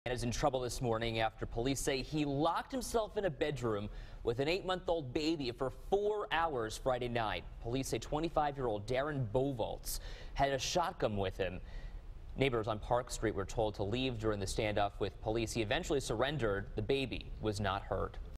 And is in trouble this morning after police say he locked himself in a bedroom with an 8-month-old baby for 4 hours Friday night. Police say 25-year-old Darin Buvoltz had a shotgun with him. Neighbors on Park Street were told to leave during the standoff with police. He eventually surrendered. The baby was not hurt.